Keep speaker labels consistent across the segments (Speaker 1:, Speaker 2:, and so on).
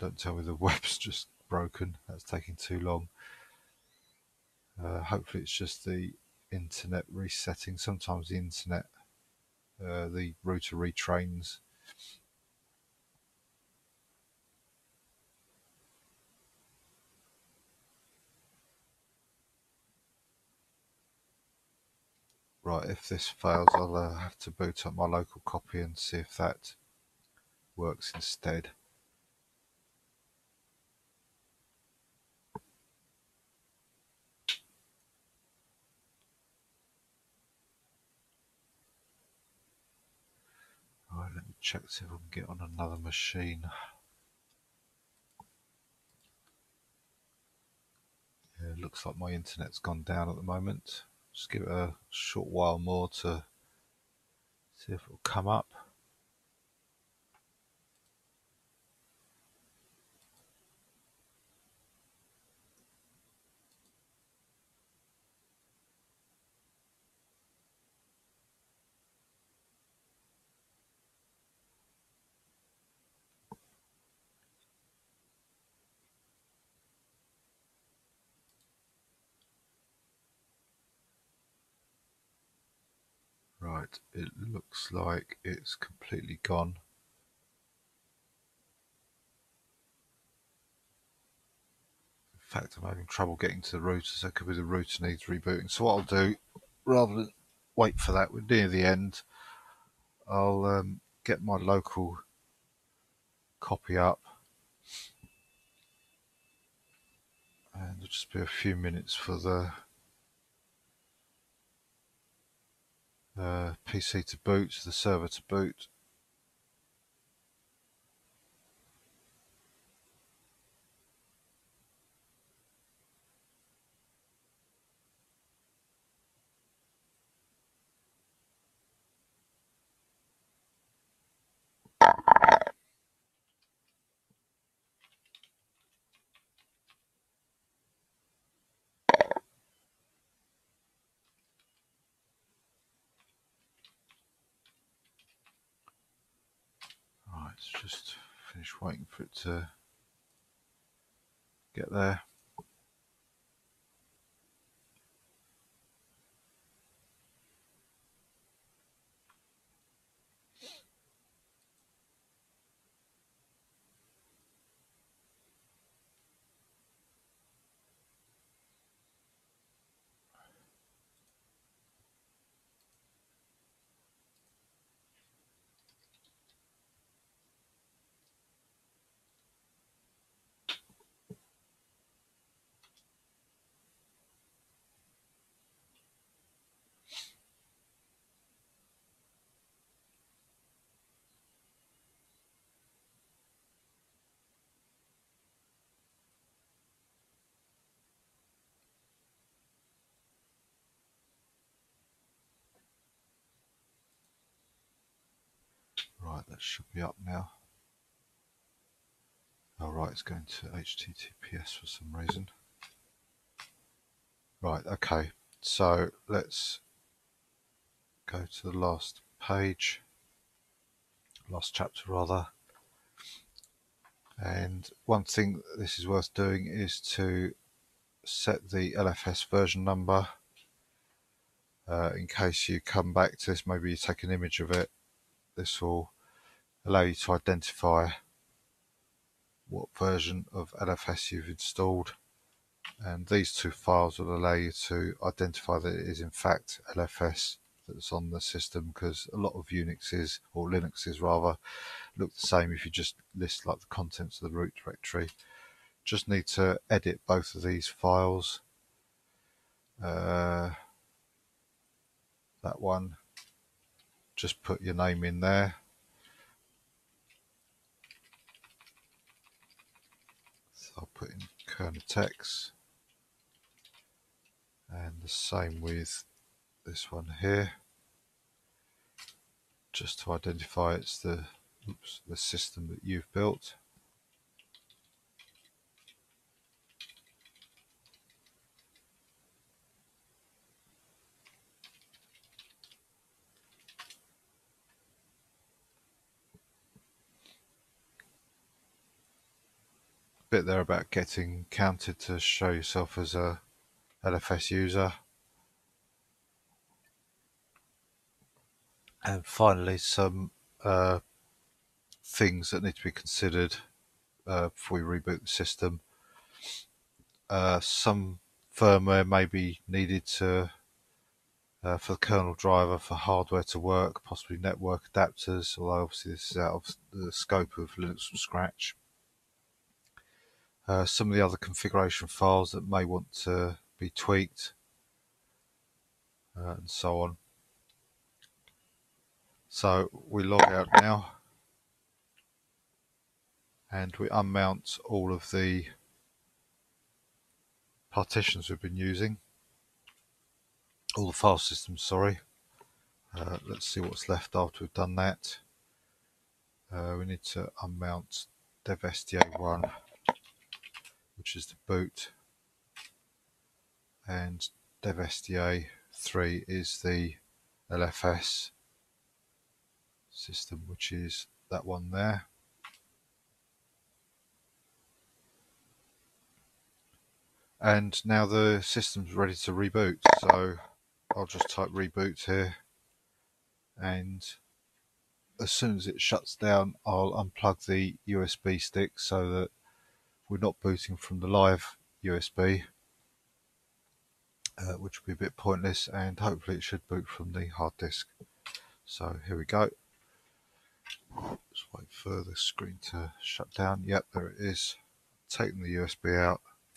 Speaker 1: don't tell me the web's just broken. That's taking too long. Hopefully it's just the internet resetting. Sometimes the internet, the router retrains. Right, if this fails, I'll have to boot up my local copy and see if that works instead. Right, let me check, see if I can get on another machine. Yeah, it looks like my internet's gone down at the moment. Just give it a short while more to see if it'll come up. Right, it looks like it's completely gone. In fact, I'm having trouble getting to the router, so it could be the router needs rebooting. So what I'll do, rather than wait for that, we're near the end, I'll get my local copy up, and it'll just be a few minutes for the PC to boot, the server to boot. Right, let's just finish waiting for it to get there. Right, that should be up now. Oh right, it's going to HTTPS for some reason. Right, okay, so let's go to the last page, last chapter rather. And one thing that this is worth doing is to set the LFS version number in case you come back to this. Maybe you take an image of it. This will allow you to identify what version of LFS you've installed, and these two files will allow you to identify that it is in fact LFS that's on the system, because a lot of Unixes, or Linuxes rather, look the same if you just list like the contents of the root directory. Just need to edit both of these files. That one, just put your name in there. So I'll put in Kernotex, and the same with this one here, just to identify it's the system that you've built. bit there about getting counted to show yourself as a LFS user. And finally, some things that need to be considered before we reboot the system. Some firmware may be needed to for the kernel driver for hardware to work, possibly network adapters, although obviously this is out of the scope of Linux from scratch. Some of the other configuration files that may want to be tweaked, and so on. So we log out now and we unmount all of the partitions we've been using, all the file systems, sorry. Let's see what's left after we've done that. We need to unmount devsta1, which is the boot, and devsta3 is the LFS system, which is that one there. And now the system's ready to reboot, so I'll just type reboot here, and as soon as it shuts down I'll unplug the USB stick so that we're not booting from the live USB, which would be a bit pointless, and hopefully it should boot from the hard disk. So here we go. Just wait for the screen to shut down. Yep, there it is. Taking the USB out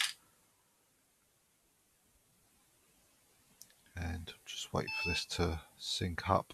Speaker 1: and just wait for this to sync up.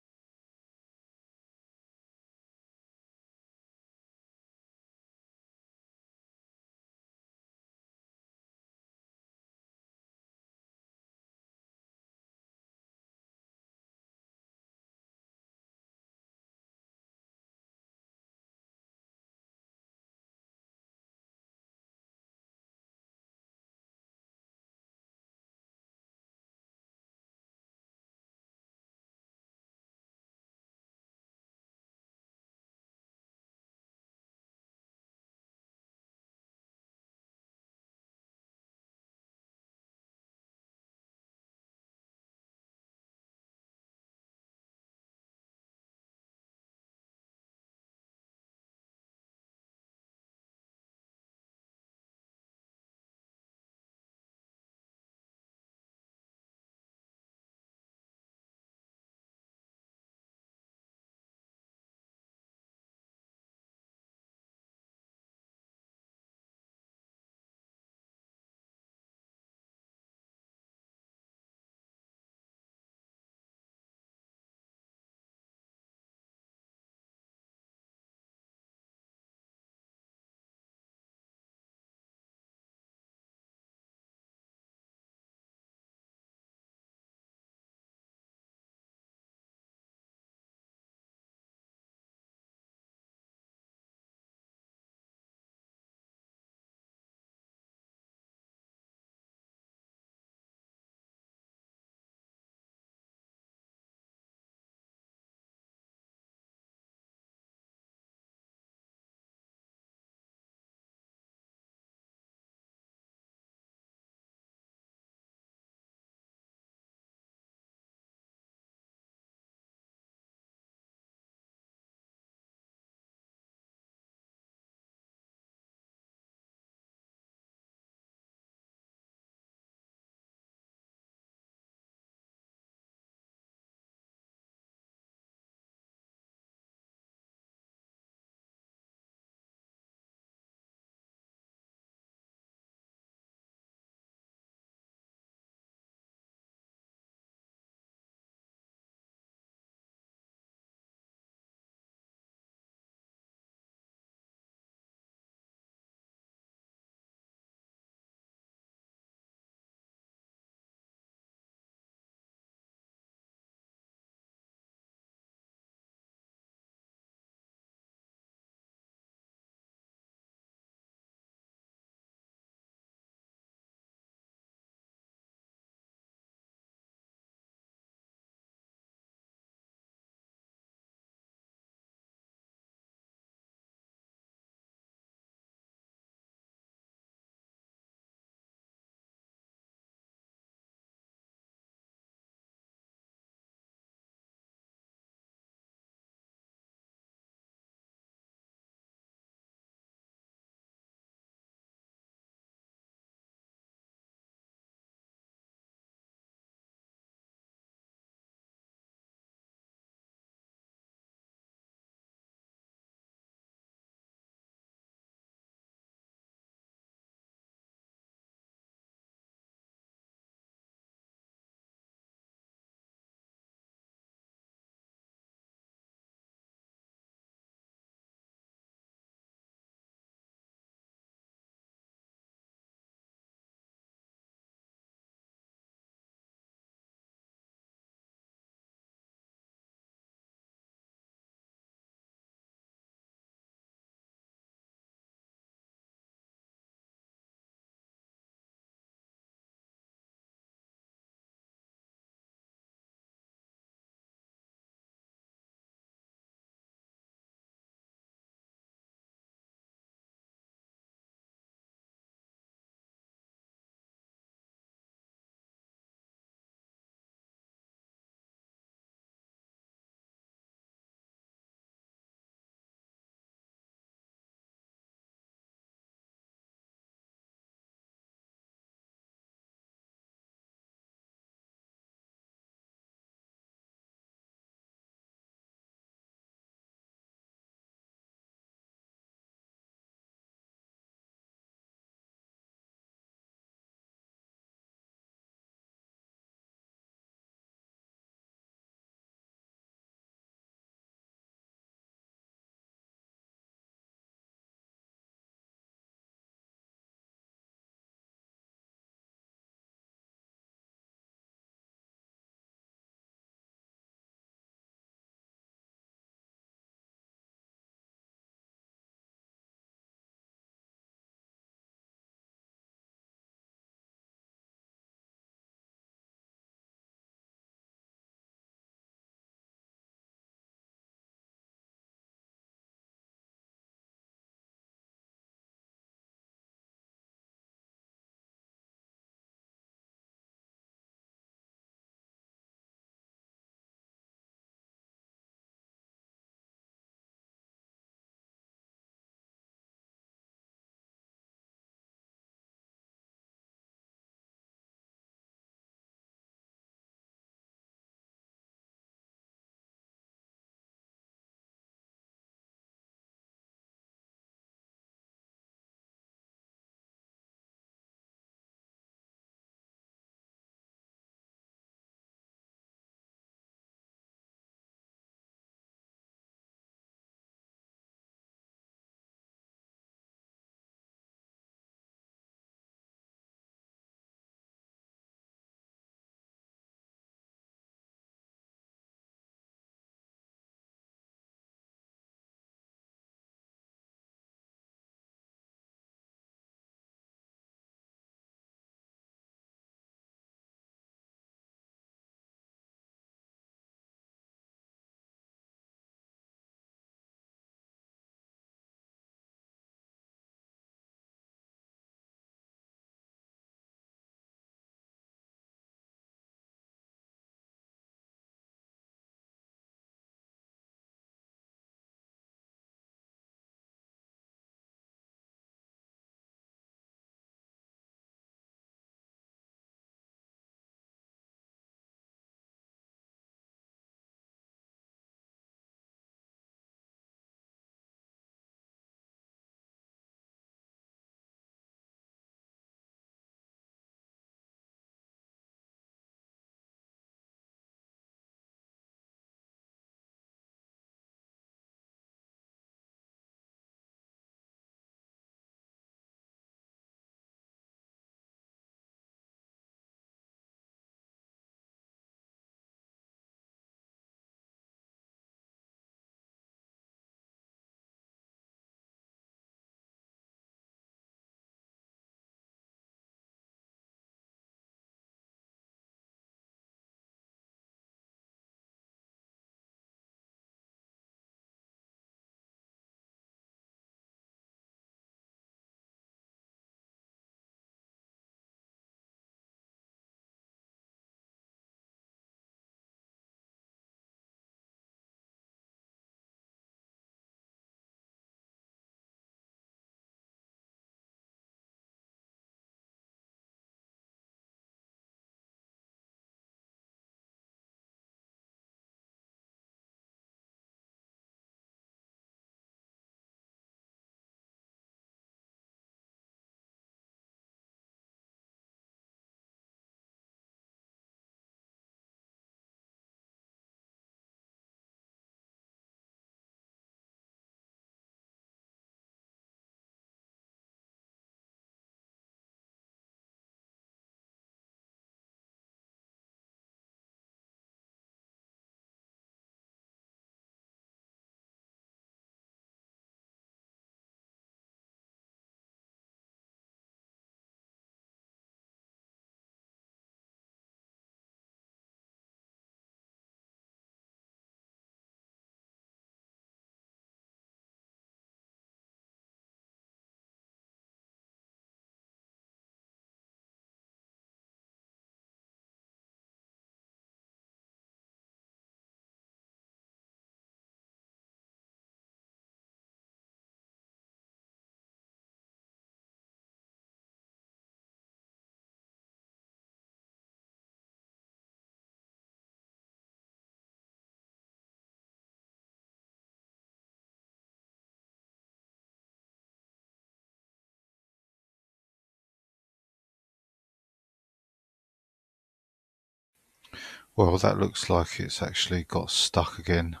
Speaker 1: Well, that looks like it's actually got stuck again.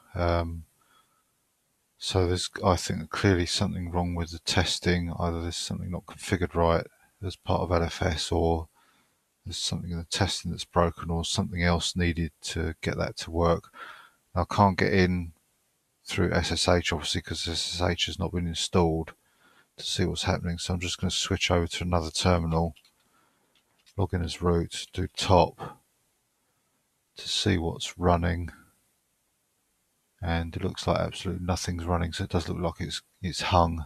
Speaker 1: So there's, I think, clearly something wrong with the testing. Either there's something not configured right as part of LFS, or there's something in the testing that's broken, or something else needed to get that to work. I can't get in through SSH, obviously, because SSH has not been installed, to see what's happening. So I'm just going to switch over to another terminal, log in as root, do top to see what's running. And it looks like absolutely nothing's running, so it does look like it's hung.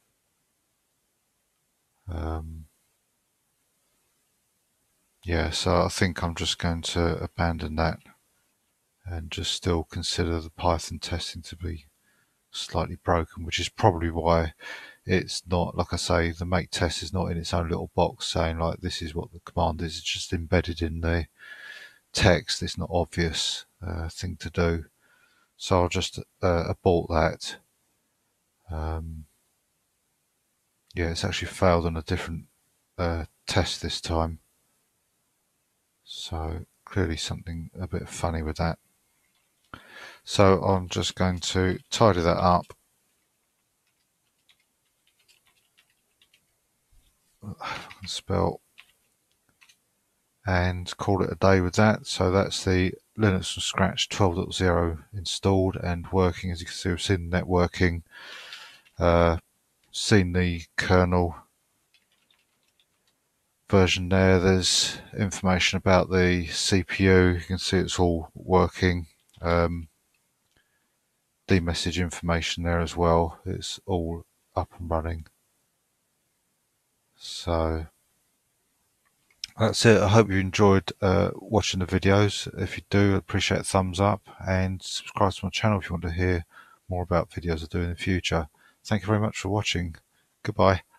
Speaker 1: Yeah, so I think I'm just going to abandon that and just still consider the Python testing to be slightly broken, which is probably why it's not, like I say, the make test is not in its own little box saying like this is what the command is. It's just embedded in the text. It's not obvious thing to do. So I'll just abort that. Yeah, it's actually failed on a different test this time. So clearly something a bit funny with that. So I'm just going to tidy that up. I can spell, and call it a day with that. So that's the Linux from Scratch 12.0 installed and working. As you can see, we've seen the networking, seen the kernel version there. There's information about the CPU. You can see it's all working. Message information there as well. It's all up and running. So that's it. I hope you enjoyed watching the videos. If you do, appreciate a thumbs up, and subscribe to my channel if you want to hear more about videos I do in the future. Thank you very much for watching. Goodbye.